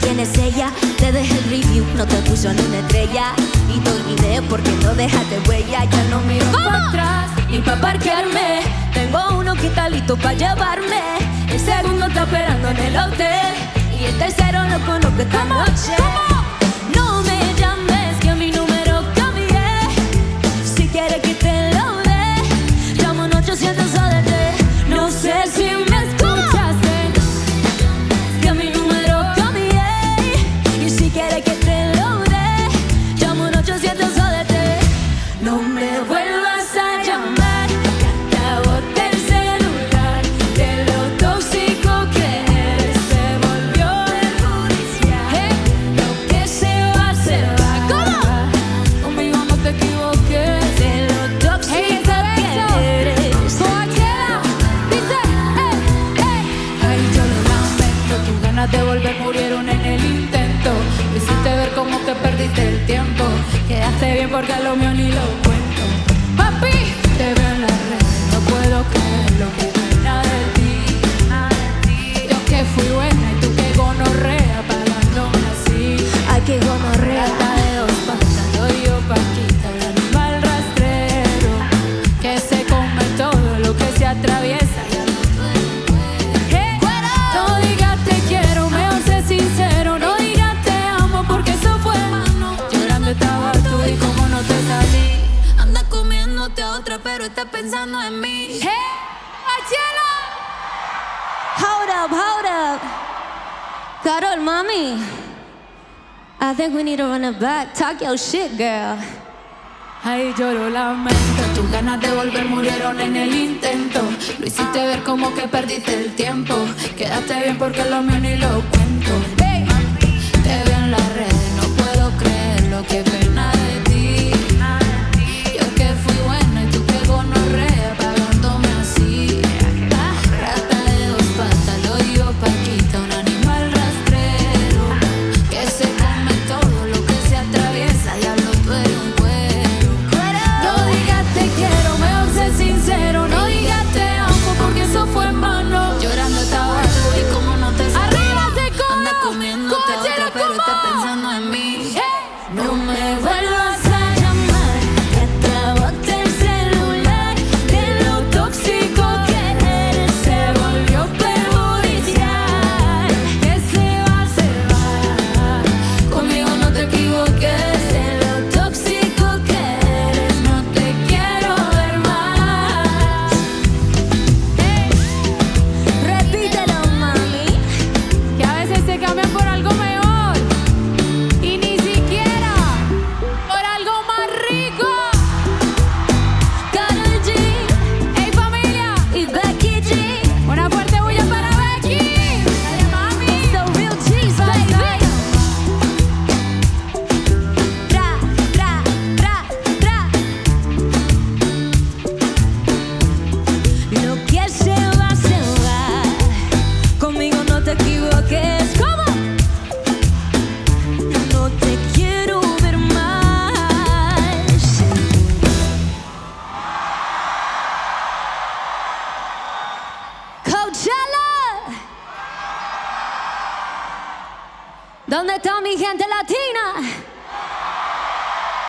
quién es ella. Te dejé el review, no te puso ni una estrella. Y te olvidé porque no dejaste huella. Ya no miro para atrás ni pa' parquearme. Tengo uno que está listo pa' llevarme. El segundo está esperando en el hotel. Y el tercero lo conozco esta noche. No me llames que mi número cambié. Si quieres que te lo dé, llamo en 800 ODT. No sé si me escuchaste, que mi número cambié. Y si quieres que te lo dé, llamo en 800 ODT. No me vuelvas a llamar, que acabo del celular. De lo tóxico que eres se volvió perjudicial. Lo que se va, se va. ¿Cómo? Conmigo no te equivoques. De lo tóxico que eres. Coachella, dice, ay, yo lo lamento. Tus ganas de volver murieron en el intento. Me hiciste ver como que perdiste el tiempo. Quedaste bien porque a lo mío ni lo cuento. Papi, te veo en las redes, no puedo creerlo, que pena de ti. Yo que fui buena y tú que gonorrea, pagándome así. Ay, que gonorrea. Hasta de dos patas, lo dio Paquita, el animal rastrero, que se come todo lo que se atraviesa. No digas te quiero, mejor sé sincero. No digas te amo porque eso fue mano. Llorando estaba tú y como no te salí. Anda comiéndote a otra pero estás pensando en mí. ¡Coachella! Hold up. Karol, mami, I think we need to run it back. Talk your shit, girl. Ay, yo lo lamento. Tus ganas de volver murieron en el intento. Lo hiciste ver como que perdiste el tiempo. Quedaste bien porque lo mío ni lo cuento. Hey. Te veo en las redes, no puedo creerlo, que pena de ti. Yo que fui buena y tú que gonorrea, pagándome así. Rata de dos patas, lo dio Paquita, un animal rastrero, que se come todo lo que se atraviesa. Diablo, tú eres un cuero. No digas te quiero, mejor sé sincero. No digas te amo porque eso fue en vano. Llorando estaba tú y como no te salí. Anda comiéndote a otra pero estás pensando en mí. No me vuelvas a llamar, que acabo del celular. De lo tóxico que eres se volvió perjudicial. Que se va. Conmigo no te equivoques. De lo tóxico que eres no te quiero ver más. Repítelo, mami, que a veces te cambian por algo mejor y ni siquiera por algo más rico. Karol G, hey familia, y Becky G. Una fuerte bulla para Becky. Dale, mami. So real G's, baby. Tra, tra, tra, tra. Lo que se va, se va. Conmigo no te equivoques. ¿Cómo? No te quiero ver más. Coachella. ¿Dónde está mi gente latina?